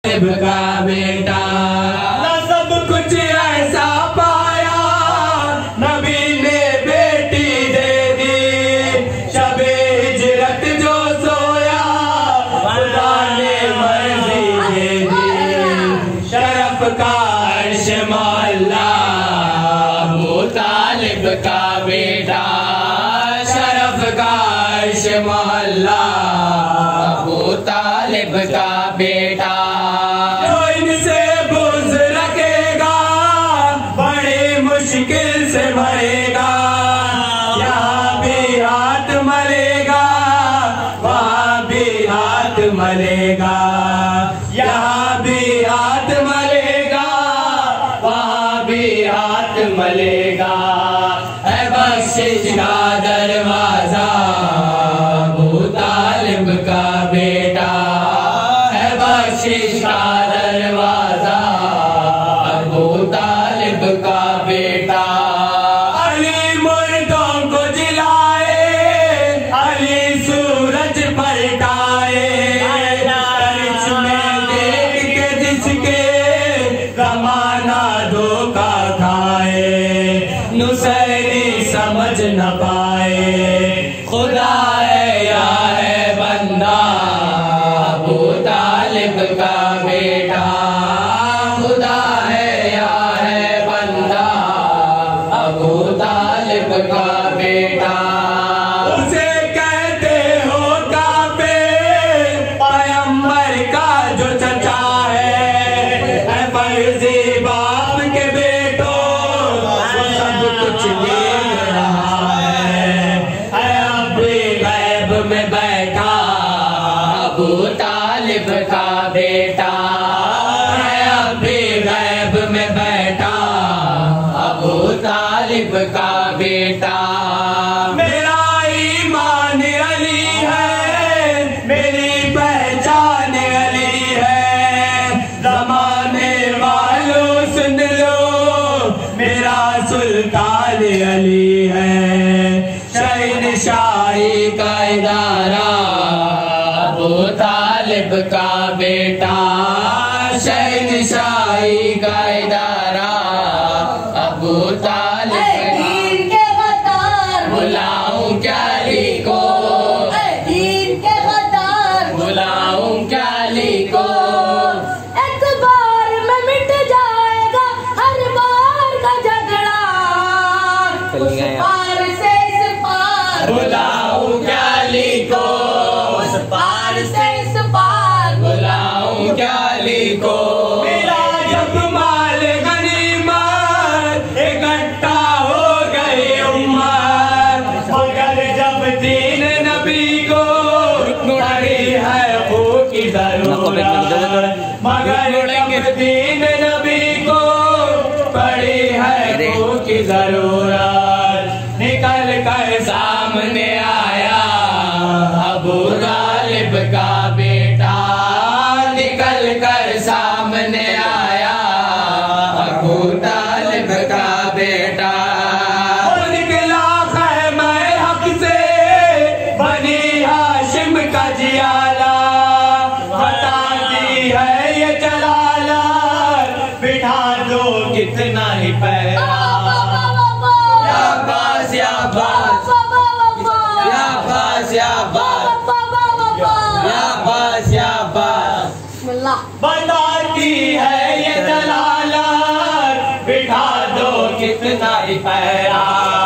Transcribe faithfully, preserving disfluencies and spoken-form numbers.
का बेटा ना सब कुछ ऐसा पाया, नबी ने बेटी दे दी। शबे हिजरत जो सोया, खुदा ने मर्जी दे दी। शरफ का अर्श मौला, अबू तालिब का बेटा। शरफ का अर्श मौला, अबू तालिब का बेटा। मुश्किल से मरेगा, यहाँ भी हाथ मलेगा, वहाँ भी हाथ मलेगा। यहाँ भी हाथ मलेगा, वहाँ भी हाथ मलेगा। है बख्शिश का दरवाजा, अबू तालिब का बेटा। है बख्शिश का दरवाजा, अबू तालिब का बेटा। अली मुर्दों को जिलाए, अली सूरज पलटाए। अर्श में देख के जिसके ज़माना धोखा खाए, नुसैरी समझ न पाए। खुदा है या है बंदा, अबू तालिब का बेटा। खुदा है या है बंदा, अबू तालिब का बेटा। उसे कहते हो काबे, पैगंबर का जो चचा है। है फर्जी बाप के बेटो, वो सब कुछ देख रहा है। है अब भी गैब में बैठा, अबू तालिब का बेटा। है अब भी गैब में बैठा, अबू तालिब का बेटा। मेरा ईमान अली है, मेरी पहचान अली है। ज़माने वालों सुन लो, मेरा सुल्तान अली है। शहंशाही का इदारा, अबू तालिब का बेटा। शहंशाही का इदारा, अबू तालिब दीन के गद्दार, बुलाऊं क्या अली को। दीन के गद्दार, बुलाऊं क्या अली को। एक बार में मिट जाएगा हर बार का झगड़ा। उस पार से इस पार, बुलाऊं क्या अली को। उस पार से इस पार, बुलाऊं क्या अली को। मेरा जब माल गनीमत इकट्ठा हो गई उम्मत, मगर जब दीन नबी को पड़ी है खू की जरूरत। मगर जब दीन नबी को पड़ी है खू की जरूरत, निकल कर सामने आया अबू तालिब का बेटा। निकल कर सामने आया अबू तालिब का बेटा। निकला खैमे हक से बनी हाशिम का जियाला, बता दी है ये जलाला, बिठा दो कितना ही पैरा। या बास या बास या बास या बास या बास या बास, बताती है ये दलाला, बिठा दो कितना ही पैरा।